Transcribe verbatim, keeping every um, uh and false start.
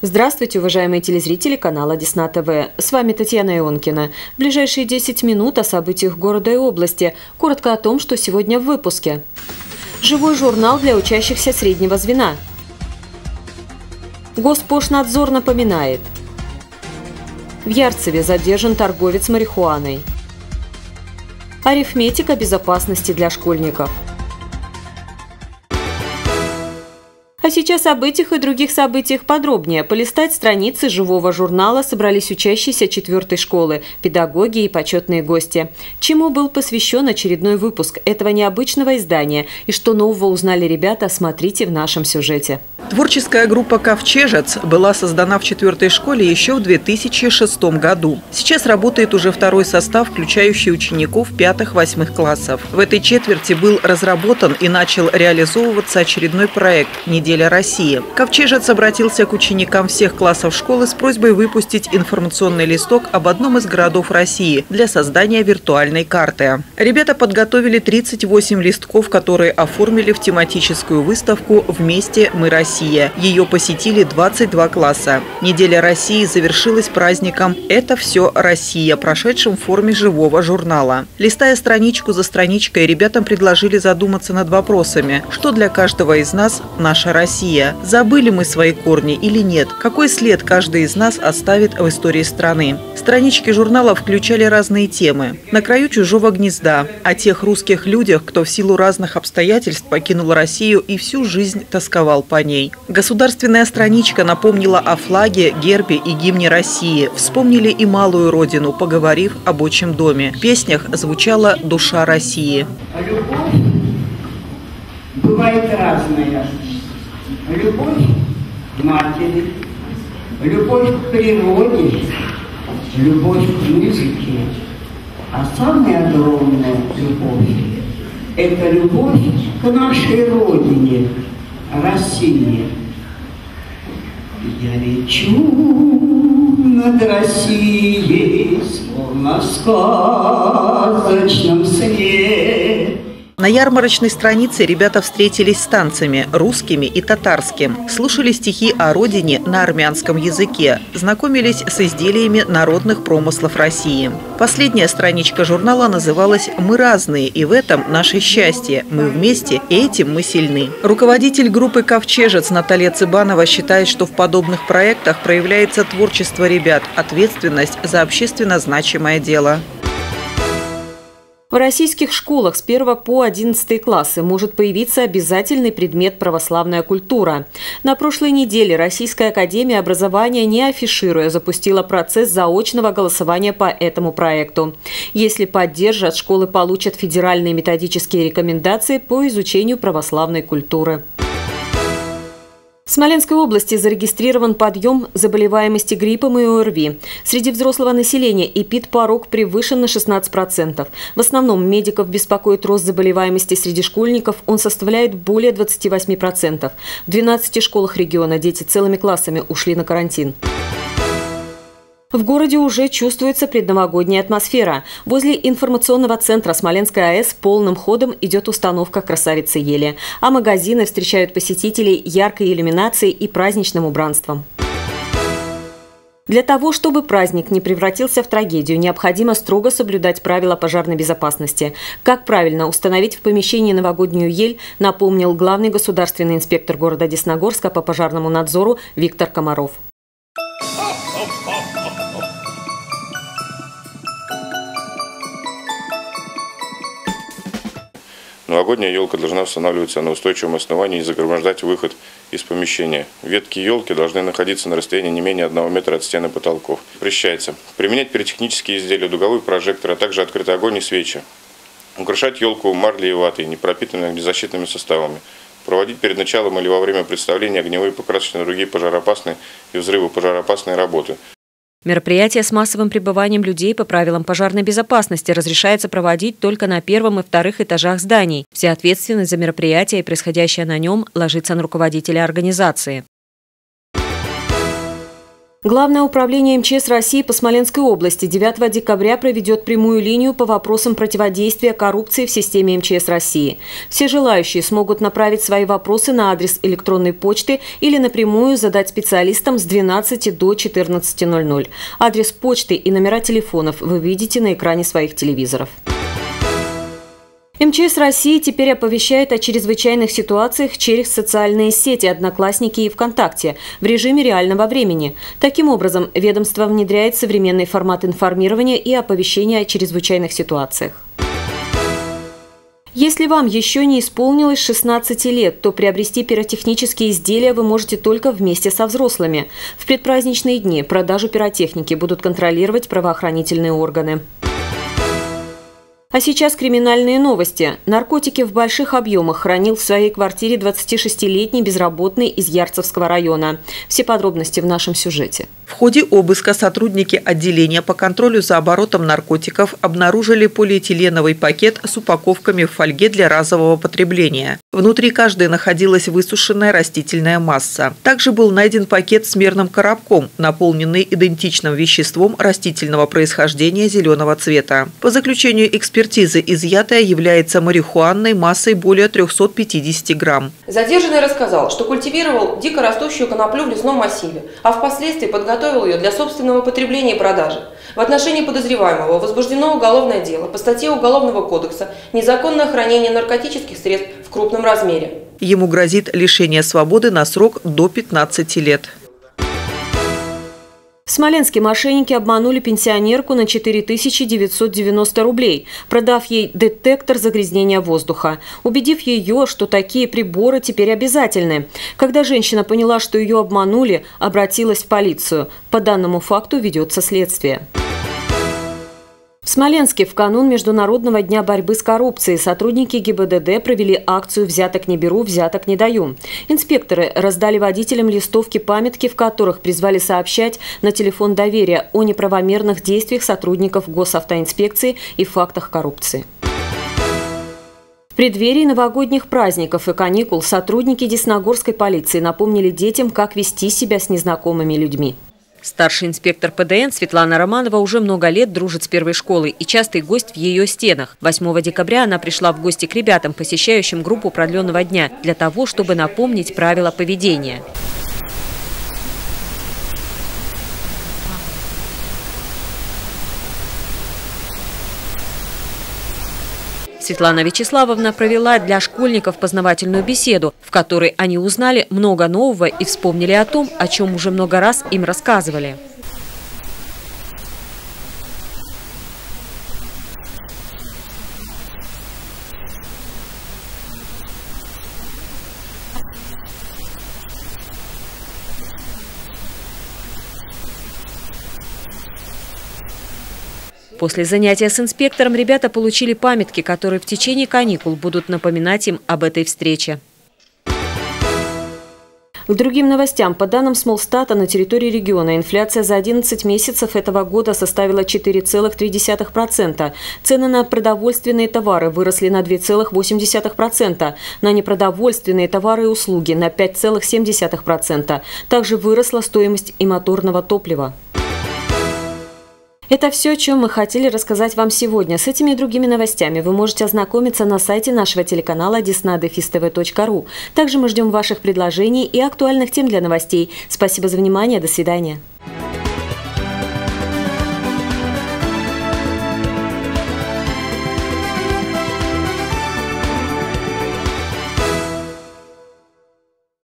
Здравствуйте, уважаемые телезрители канала Десна ТВ. С вами Татьяна Ионкина. В ближайшие десять минут о событиях города и области. Коротко о том, что сегодня в выпуске. Живой журнал для учащихся среднего звена. Госпошнадзор напоминает. В Ярцеве задержан торговец марихуаной. Арифметика безопасности для школьников. А сейчас об этих и других событиях подробнее. Полистать страницы живого журнала собрались учащиеся четвертой школы, педагоги и почетные гости. Чему был посвящен очередной выпуск этого необычного издания и что нового узнали ребята, смотрите в нашем сюжете. Творческая группа «Ковчежец» была создана в четвертой школе еще в две тысячи шестом году. Сейчас работает уже второй состав, включающий учеников пятых-восьмых классов. В этой четверти был разработан и начал реализовываться очередной проект «Неделя России». «Ковчежец» обратился к ученикам всех классов школы с просьбой выпустить информационный листок об одном из городов России для создания виртуальной карты. Ребята подготовили тридцать восемь листков, которые оформили в тематическую выставку «Вместе мы Россия». Ее посетили двадцать два класса. Неделя России завершилась праздником «Это все Россия», прошедшим в форме живого журнала. Листая страничку за страничкой, ребятам предложили задуматься над вопросами, что для каждого из нас наша Россия. Забыли мы свои корни или нет? Какой след каждый из нас оставит в истории страны? Странички журнала включали разные темы. «На краю чужого гнезда», о тех русских людях, кто в силу разных обстоятельств покинул Россию и всю жизнь тосковал по ней. Государственная страничка напомнила о флаге, гербе и гимне России. Вспомнили и малую родину, поговорив об отчим доме. В песнях звучала «Душа России». Любовь бывает разная. Любовь к матери, любовь к природе, любовь к музыке. А самая огромная любовь – это любовь к нашей родине, России. Я лечу над Россией, словно в сказочном сне. На ярмарочной странице ребята встретились с танцами – русскими и татарским. Слушали стихи о родине на армянском языке. Знакомились с изделиями народных промыслов России. Последняя страничка журнала называлась «Мы разные, и в этом наше счастье. Мы вместе, и этим мы сильны». Руководитель группы «Ковчежец» Наталья Цыбанова считает, что в подобных проектах проявляется творчество ребят, ответственность за общественно значимое дело. В российских школах с первого по одиннадцатый классы может появиться обязательный предмет «Православная культура». На прошлой неделе Российская академия образования, не афишируя, запустила процесс заочного голосования по этому проекту. Если поддержат, школы получат федеральные методические рекомендации по изучению православной культуры. В Смоленской области зарегистрирован подъем заболеваемости гриппом и ОРВИ. Среди взрослого населения эпидпорог превышен на шестнадцать процентов. В основном медиков беспокоит рост заболеваемости среди школьников. Он составляет более двадцати восьми процентов. В двенадцати школах региона дети целыми классами ушли на карантин. В городе уже чувствуется предновогодняя атмосфера. Возле информационного центра Смоленской АЭС полным ходом идет установка красавицы ели. А магазины встречают посетителей яркой иллюминацией и праздничным убранством. Для того, чтобы праздник не превратился в трагедию, необходимо строго соблюдать правила пожарной безопасности. Как правильно установить в помещении новогоднюю ель, напомнил главный государственный инспектор города Десногорска по пожарному надзору Виктор Комаров. Новогодняя елка должна устанавливаться на устойчивом основании и загромождать выход из помещения. Ветки елки должны находиться на расстоянии не менее одного метра от стены потолков. Запрещается применять пиротехнические изделия, дуговой прожектор, а также открытый огонь и свечи. Украшать елку марлей и ватой, не пропитанной огнезащитными составами. Проводить перед началом или во время представления огневые, покрасочные и другие пожароопасные и взрывы пожароопасные работы. Мероприятия с массовым пребыванием людей по правилам пожарной безопасности разрешается проводить только на первом и вторых этажах зданий. Вся ответственность за мероприятие и происходящее на нем ложится на руководителя организации. Главное управление эм че эс России по Смоленской области девятого декабря проведет прямую линию по вопросам противодействия коррупции в системе эм че эс России. Все желающие смогут направить свои вопросы на адрес электронной почты или напрямую задать специалистам с двенадцати до четырнадцати ноль-ноль. Адрес почты и номера телефонов вы видите на экране своих телевизоров. эм че эс России теперь оповещает о чрезвычайных ситуациях через социальные сети «Одноклассники» и «ВКонтакте» в режиме реального времени. Таким образом, ведомство внедряет современный формат информирования и оповещения о чрезвычайных ситуациях. Если вам еще не исполнилось шестнадцати лет, то приобрести пиротехнические изделия вы можете только вместе со взрослыми. В предпраздничные дни продажу пиротехники будут контролировать правоохранительные органы. А сейчас криминальные новости. Наркотики в больших объемах хранил в своей квартире двадцатишестилетний безработный из Ярцевского района. Все подробности в нашем сюжете. В ходе обыска сотрудники отделения по контролю за оборотом наркотиков обнаружили полиэтиленовый пакет с упаковками в фольге для разового потребления. Внутри каждой находилась высушенная растительная масса. Также был найден пакет с мерным коробком, наполненный идентичным веществом растительного происхождения зеленого цвета. По заключению экспертизы, изъятая является марихуанной массой более трёхсот пятидесяти грамм. Задержанный рассказал, что культивировал дикорастущую коноплю в лесном массиве, а впоследствии подготовил ее для собственного потребления и продажи. В отношении подозреваемого возбуждено уголовное дело по статье Уголовного кодекса «Незаконное хранение наркотических средств в крупном размере». Ему грозит лишение свободы на срок до пятнадцати лет. В Смоленске мошенники обманули пенсионерку на четыре тысячи девятьсот девяносто рублей, продав ей детектор загрязнения воздуха, убедив ее, что такие приборы теперь обязательны. Когда женщина поняла, что ее обманули, обратилась в полицию. По данному факту ведется следствие. В Смоленске в канун Международного дня борьбы с коррупцией сотрудники гэ и бэ дэ дэ провели акцию «Взяток не беру, взяток не даю». Инспекторы раздали водителям листовки-памятки, в которых призвали сообщать на телефон доверия о неправомерных действиях сотрудников госавтоинспекции и фактах коррупции. В преддверии новогодних праздников и каникул сотрудники Десногорской полиции напомнили детям, как вести себя с незнакомыми людьми. Старший инспектор пэ дэ эн Светлана Романова уже много лет дружит с первой школой и частый гость в ее стенах. восьмого декабря она пришла в гости к ребятам, посещающим группу продленного дня, для того, чтобы напомнить правила поведения. Светлана Вячеславовна провела для школьников познавательную беседу, в которой они узнали много нового и вспомнили о том, о чем уже много раз им рассказывали. После занятия с инспектором ребята получили памятки, которые в течение каникул будут напоминать им об этой встрече. К другим новостям. По данным Смолстата, на территории региона инфляция за одиннадцать месяцев этого года составила четыре целых три десятых процента. Цены на продовольственные товары выросли на два целых восемь десятых процента, на непродовольственные товары и услуги на пять целых семь десятых процента. Также выросла стоимость и моторного топлива. Это все, о чем мы хотели рассказать вам сегодня. С этими и другими новостями вы можете ознакомиться на сайте нашего телеканала десна дефис тэ вэ точка ру. Также мы ждем ваших предложений и актуальных тем для новостей. Спасибо за внимание. До свидания.